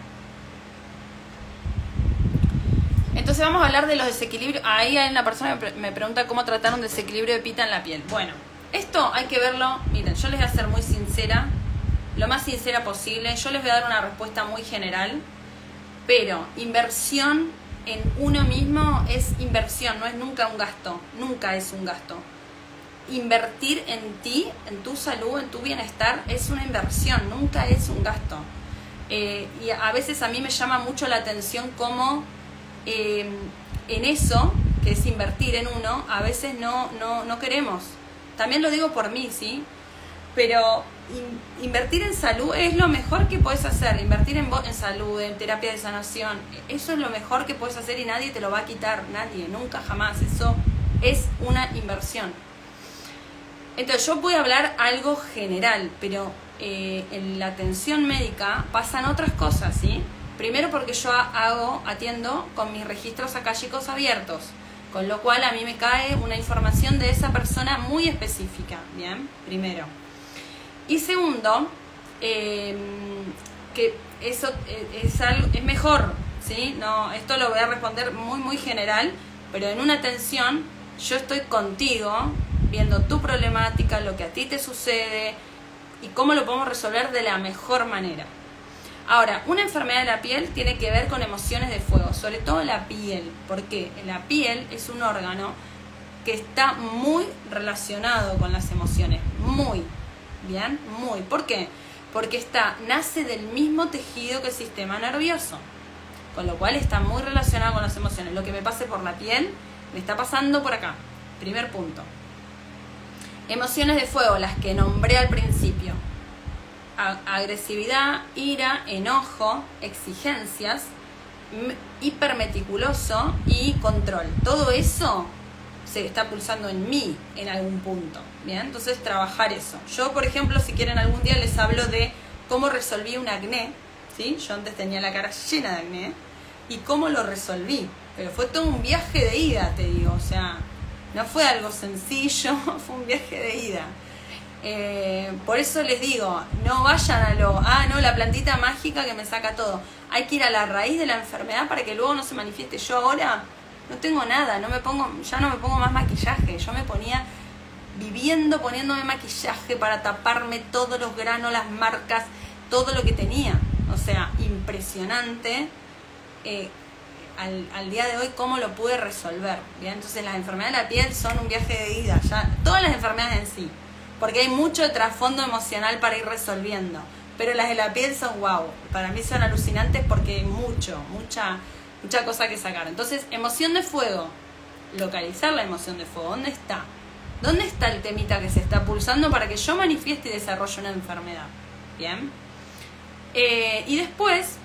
Entonces vamos a hablar de los desequilibrios. Ahí hay una persona que me pregunta cómo tratar un desequilibrio de pita en la piel. Bueno, esto hay que verlo. Miren, yo les voy a ser muy sincera, lo más sincera posible. Yo les voy a dar una respuesta muy general, pero inversión en uno mismo es inversión, no es nunca un gasto. Nunca es un gasto. Invertir en ti, en tu salud, en tu bienestar, es una inversión, nunca es un gasto. Eh, y a veces a mí me llama mucho la atención cómo eh, en eso, que es invertir en uno, a veces no, no, no queremos. También lo digo por mí, ¿sí? Pero in, invertir en salud es lo mejor que puedes hacer. Invertir en, en salud, en terapia de sanación, eso es lo mejor que puedes hacer y nadie te lo va a quitar, nadie, nunca, jamás. Eso es una inversión. Entonces yo voy a hablar algo general, pero eh, en la atención médica pasan otras cosas, ¿sí? Primero porque yo hago, atiendo con mis registros acálicos abiertos, con lo cual a mí me cae una información de esa persona muy específica, ¿bien? Primero. Y segundo, eh, que eso es, algo, es mejor, ¿sí? No, esto lo voy a responder muy, muy general, pero en una atención yo estoy contigo, viendo tu problemática, lo que a ti te sucede y cómo lo podemos resolver de la mejor manera. Ahora, una enfermedad de la piel tiene que ver con emociones de fuego, sobre todo la piel, porque la piel es un órgano que está muy relacionado con las emociones, muy, bien, muy. ¿Por qué? Porque está, nace del mismo tejido que el sistema nervioso, con lo cual está muy relacionado con las emociones. Lo que me pase por la piel, me está pasando por acá. Primer punto. Emociones de fuego, las que nombré al principio. Agresividad, ira, enojo, exigencias, hipermeticuloso y control. Todo eso se está pulsando en mí en algún punto. Bien, entonces trabajar eso. Yo, por ejemplo, si quieren algún día les hablo de cómo resolví un acné, ¿sí? Yo antes tenía la cara llena de acné y cómo lo resolví. Pero fue todo un viaje de ida, te digo, o sea, no fue algo sencillo, fue un viaje de ida. Eh, por eso les digo, no vayan a lo, ah, no, la plantita mágica que me saca todo. Hay que ir a la raíz de la enfermedad para que luego no se manifieste. Yo ahora no tengo nada, no me pongo, ya no me pongo más maquillaje. Yo me ponía viviendo poniéndome maquillaje para taparme todos los granos, las marcas, todo lo que tenía. O sea, impresionante. Eh, Al, al día de hoy cómo lo pude resolver, ¿bien? Entonces las enfermedades de la piel son un viaje de ida, ya, todas las enfermedades en sí, porque hay mucho trasfondo emocional para ir resolviendo, pero las de la piel son wow, para mí son alucinantes porque hay mucho, mucha, mucha cosa que sacar. Entonces, emoción de fuego, localizar la emoción de fuego, ¿dónde está? ¿Dónde está el temita que se está pulsando para que yo manifieste y desarrolle una enfermedad? ¿Bien? Eh, y después,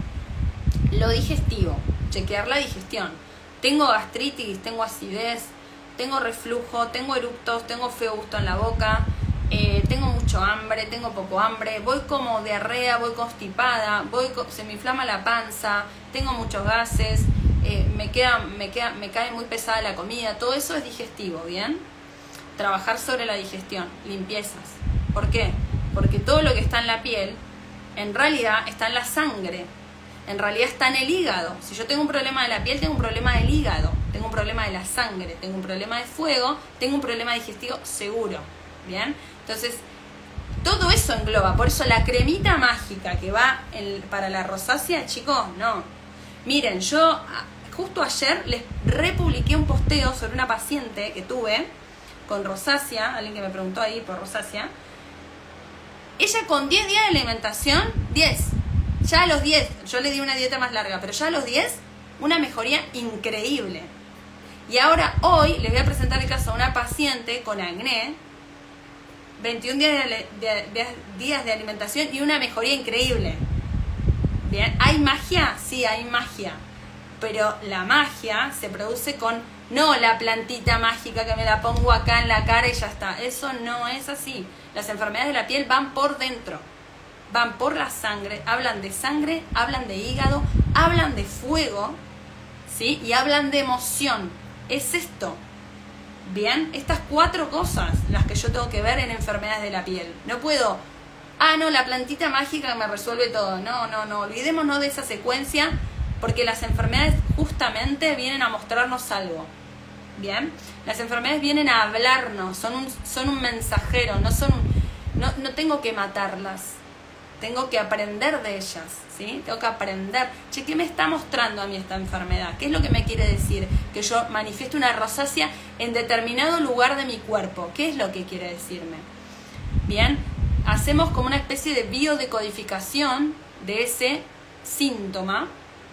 lo digestivo. Chequear la digestión. Tengo gastritis, tengo acidez, tengo reflujo, tengo eructos, tengo feo gusto en la boca, eh, tengo mucho hambre, tengo poco hambre, voy como diarrea, voy constipada, voy se me inflama la panza, tengo muchos gases, eh, me queda, me queda, me cae muy pesada la comida. Todo eso es digestivo, ¿bien? Trabajar sobre la digestión, limpiezas. ¿Por qué? Porque todo lo que está en la piel, en realidad está en la sangre. En realidad está en el hígado. Si yo tengo un problema de la piel, tengo un problema del hígado, tengo un problema de la sangre, tengo un problema de fuego, tengo un problema digestivo seguro. ¿Bien? Entonces, todo eso engloba. Por eso la cremita mágica que va en, para la rosácea, chicos, no. Miren, yo justo ayer les republiqué un posteo sobre una paciente que tuve con rosácea, alguien que me preguntó ahí por rosácea, Ella con diez días de alimentación, diez, ya a los diez, yo le di una dieta más larga, pero ya a los diez, una mejoría increíble. Y ahora, hoy, les voy a presentar el caso de una paciente con acné, veintiún días de, de, de, días de alimentación y una mejoría increíble. Bien, ¿hay magia? Sí, hay magia. Pero la magia se produce con, no la plantita mágica que me la pongo acá en la cara y ya está. Eso no es así. Las enfermedades de la piel van por dentro, van por la sangre, hablan de sangre, hablan de hígado, hablan de fuego, ¿sí? Y hablan de emoción. Es esto. Bien, estas cuatro cosas las que yo tengo que ver en enfermedades de la piel. No puedo, ah, no, la plantita mágica me resuelve todo. No, no, no, olvidémonos de esa secuencia, porque las enfermedades justamente vienen a mostrarnos algo. Bien, las enfermedades vienen a hablarnos, son un, son un mensajero, no son un, no, no tengo que matarlas, tengo que aprender de ellas, ¿sí? Tengo que aprender, che, ¿qué me está mostrando a mí esta enfermedad? ¿Qué es lo que me quiere decir? Que yo manifiesto una rosácea en determinado lugar de mi cuerpo. ¿Qué es lo que quiere decirme? Bien, hacemos como una especie de biodecodificación de ese síntoma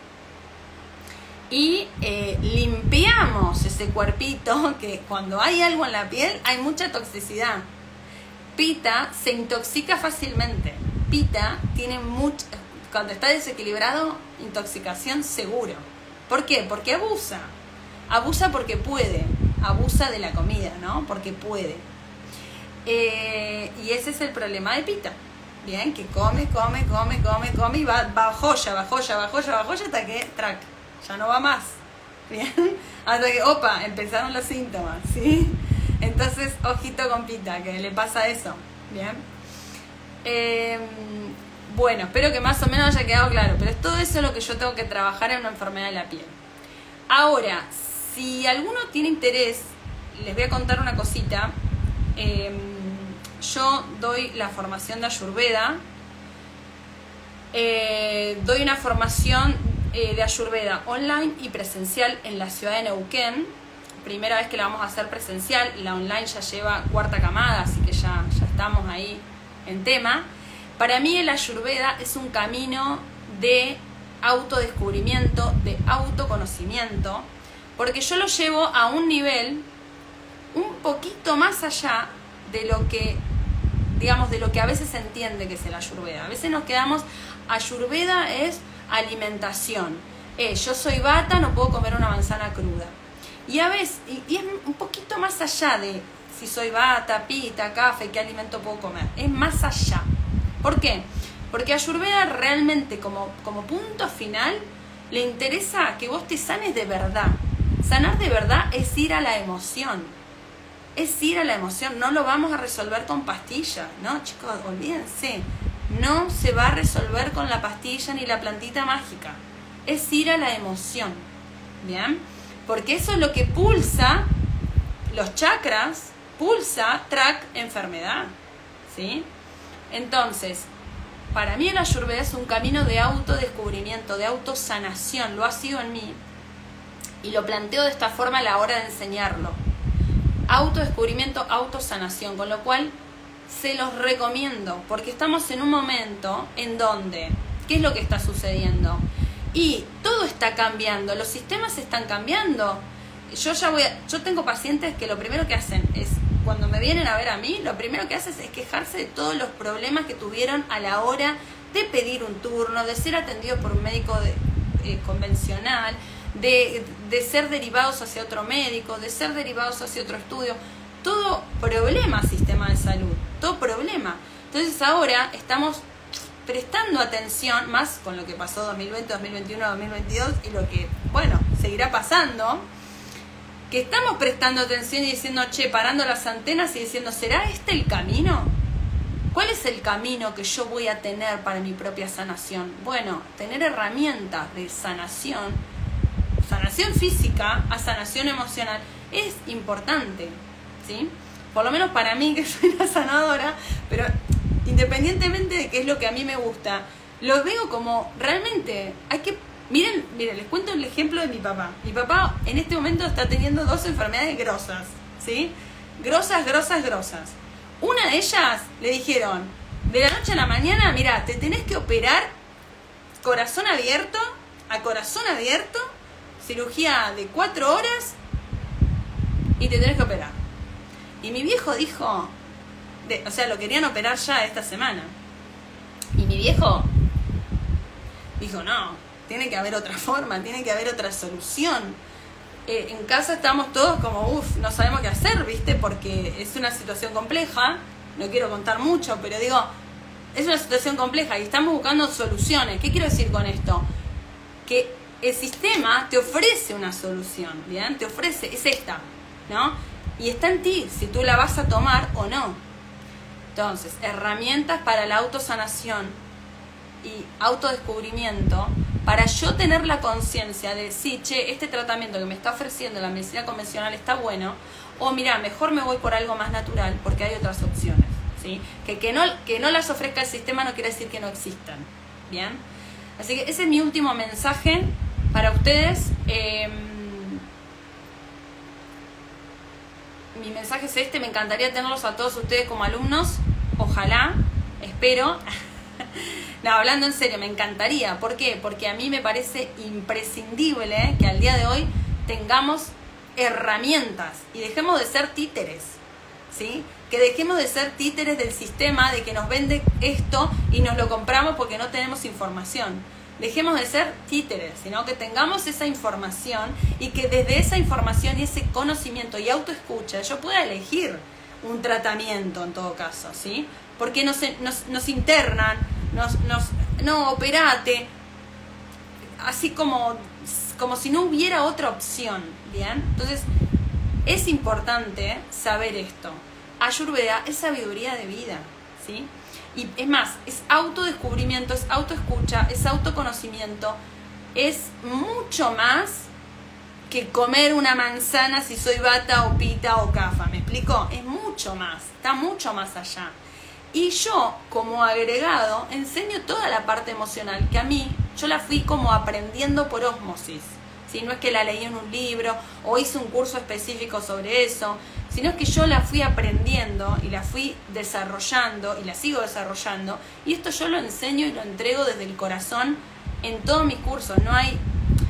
y eh, limpiamos ese cuerpito, que cuando hay algo en la piel hay mucha toxicidad. Pita se intoxica fácilmente. Pita tiene mucho, cuando está desequilibrado, intoxicación seguro. ¿Por qué? Porque abusa. Abusa porque puede. Abusa de la comida, ¿no? Porque puede. Eh, y ese es el problema de Pita. Bien, que come, come, come, come, come y va, va joya, va joya, va joya, va joya hasta que, track, ya no va más. Bien, hasta que, opa, empezaron los síntomas, ¿sí? Entonces, ojito con Pita, que le pasa eso. Bien. Eh, bueno, espero que más o menos haya quedado claro, pero es todo eso lo que yo tengo que trabajar en una enfermedad de la piel. Ahora, si alguno tiene interés, les voy a contar una cosita. Eh, yo doy la formación de Ayurveda, eh, doy una formación eh, de Ayurveda online y presencial en la ciudad de Neuquén. Primera vez que la vamos a hacer presencial, la online ya lleva cuarta camada, así que ya, ya estamos ahí en tema. Para mí el Ayurveda es un camino de autodescubrimiento, de autoconocimiento, porque yo lo llevo a un nivel un poquito más allá de lo que, digamos, de lo que a veces se entiende que es el Ayurveda. A veces nos quedamos, Ayurveda es alimentación. Eh, yo soy Vata, no puedo comer una manzana cruda. Y a veces, y, y es un poquito más allá de si soy Vata, Pita, Kapha, qué alimento puedo comer. Es más allá. ¿Por qué? Porque Ayurveda realmente como, como punto final le interesa que vos te sanes de verdad. Sanar de verdad es ir a la emoción. Es ir a la emoción. No lo vamos a resolver con pastillas, ¿no? Chicos, olvídense. No se va a resolver con la pastilla ni la plantita mágica. Es ir a la emoción. ¿Bien? Porque eso es lo que pulsa los chakras, pulsa, track, enfermedad. ¿Sí? Entonces, para mí el Ayurveda es un camino de autodescubrimiento, de autosanación. Lo ha sido en mí. Y lo planteo de esta forma a la hora de enseñarlo. Autodescubrimiento, autosanación. Con lo cual, se los recomiendo. Porque estamos en un momento en donde, ¿qué es lo que está sucediendo? Y todo está cambiando, los sistemas están cambiando. Yo ya voy a, yo tengo pacientes que lo primero que hacen es, cuando me vienen a ver a mí, lo primero que hacen es quejarse de todos los problemas que tuvieron a la hora de pedir un turno, de ser atendidos por un médico de, eh, convencional, de, de ser derivados hacia otro médico, de ser derivados hacia otro estudio. Todo problema, sistema de salud, todo problema. Entonces ahora estamos prestando atención, más con lo que pasó dos mil veinte, dos mil veintiuno, dos mil veintidós y lo que, bueno, seguirá pasando, que estamos prestando atención y diciendo, che, parando las antenas y diciendo, ¿será este el camino? ¿Cuál es el camino que yo voy a tener para mi propia sanación? Bueno, tener herramientas de sanación, sanación física a sanación emocional, es importante, ¿sí? Por lo menos para mí, que soy una sanadora, pero independientemente de qué es lo que a mí me gusta, lo veo como realmente hay que, miren, miren, les cuento el ejemplo de mi papá. Mi papá en este momento está teniendo dos enfermedades grosas, ¿sí? Grosas, grosas, grosas. Una de ellas le dijeron, De la noche a la mañana, mira, te tenés que operar corazón abierto, a corazón abierto, cirugía de cuatro horas y te tenés que operar. Y mi viejo dijo, de, o sea, lo querían operar ya esta semana. Y mi viejo dijo, no, tiene que haber otra forma, tiene que haber otra solución. Eh, en casa estamos todos como, uff, no sabemos qué hacer, ¿viste? Porque es una situación compleja, no quiero contar mucho, pero digo, es una situación compleja y estamos buscando soluciones. ¿Qué quiero decir con esto? Que el sistema te ofrece una solución, ¿bien? Te ofrece, es esta, ¿no? Y está en ti si tú la vas a tomar o no. Entonces, herramientas para la autosanación y autodescubrimiento, para yo tener la conciencia de, sí, che, este tratamiento que me está ofreciendo la medicina convencional está bueno, o mira, mejor me voy por algo más natural porque hay otras opciones, ¿sí? Que, que, no, que no las ofrezca el sistema no quiere decir que no existan, ¿bien? Así que ese es mi último mensaje para ustedes. Eh, mi mensaje es este, me encantaría tenerlos a todos ustedes como alumnos, ojalá, espero. No, hablando en serio, me encantaría. ¿Por qué? Porque a mí me parece imprescindible que al día de hoy tengamos herramientas y dejemos de ser títeres, ¿sí? Que dejemos de ser títeres del sistema, de que nos vende esto y nos lo compramos porque no tenemos información. Dejemos de ser títeres, sino que tengamos esa información y que desde esa información y ese conocimiento y autoescucha yo pueda elegir un tratamiento en todo caso, ¿sí? Porque nos, nos, nos internan, nos, nos, no, operate, así como, como si no hubiera otra opción, ¿bien? Entonces, es importante saber esto. Ayurveda es sabiduría de vida, ¿sí? Y es más, es autodescubrimiento, es autoescucha, es autoconocimiento, es mucho más que comer una manzana si soy bata o pita o kafa, ¿me explico? Es mucho más, está mucho más allá. Y yo, como agregado, enseño toda la parte emocional, que a mí, yo la fui como aprendiendo por ósmosis, ¿sí? No es que la leí en un libro o hice un curso específico sobre eso, sino es que yo la fui aprendiendo y la fui desarrollando y la sigo desarrollando, y esto yo lo enseño y lo entrego desde el corazón en todos mis cursos. No hay,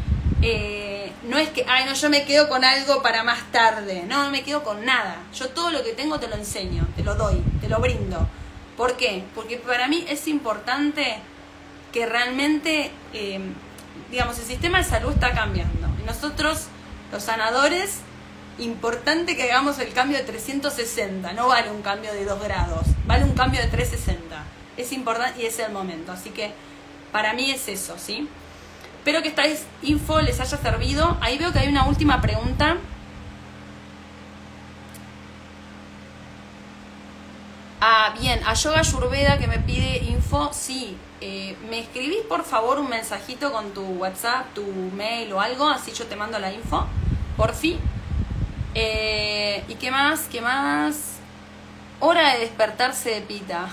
eh, no es que, ay no, yo me quedo con algo para más tarde, no, no me quedo con nada, yo todo lo que tengo te lo enseño, te lo doy, te lo brindo. ¿Por qué? Porque para mí es importante que realmente, eh, digamos, el sistema de salud está cambiando. Y nosotros, los sanadores, importante que hagamos el cambio de trescientos sesenta, no vale un cambio de dos grados, vale un cambio de trescientos sesenta. Es importante y es el momento. Así que para mí es eso, ¿sí? Espero que esta info les haya servido. Ahí veo que hay una última pregunta. Ah, bien, a Yoga Ayurveda que me pide info, sí. Eh, me escribís por favor un mensajito con tu WhatsApp, tu mail o algo, así yo te mando la info, por fin. Eh, ¿Y qué más? ¿Qué más? Hora de despertarse de pita.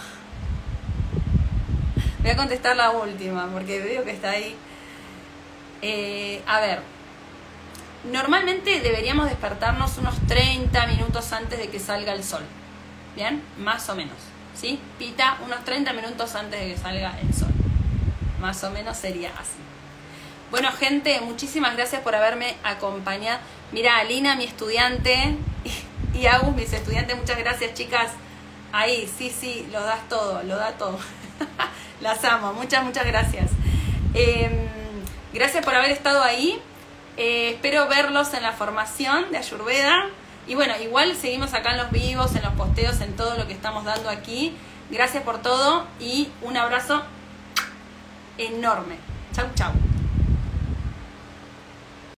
Voy a contestar la última porque veo que está ahí. Eh, a ver, normalmente deberíamos despertarnos unos treinta minutos antes de que salga el sol. ¿Bien? Más o menos, ¿sí? Pita unos treinta minutos antes de que salga el sol. Más o menos sería así. Bueno, gente, muchísimas gracias por haberme acompañado. Mira, Alina, mi estudiante, y Agus, mis estudiantes, muchas gracias, chicas. Ahí, sí, sí, lo das todo, lo da todo. Las amo, muchas, muchas gracias. Eh, gracias por haber estado ahí. Eh, espero verlos en la formación de Ayurveda. Y bueno, igual seguimos acá en los vivos, en los posteos, en todo lo que estamos dando aquí. Gracias por todo y un abrazo enorme. Chau, chau.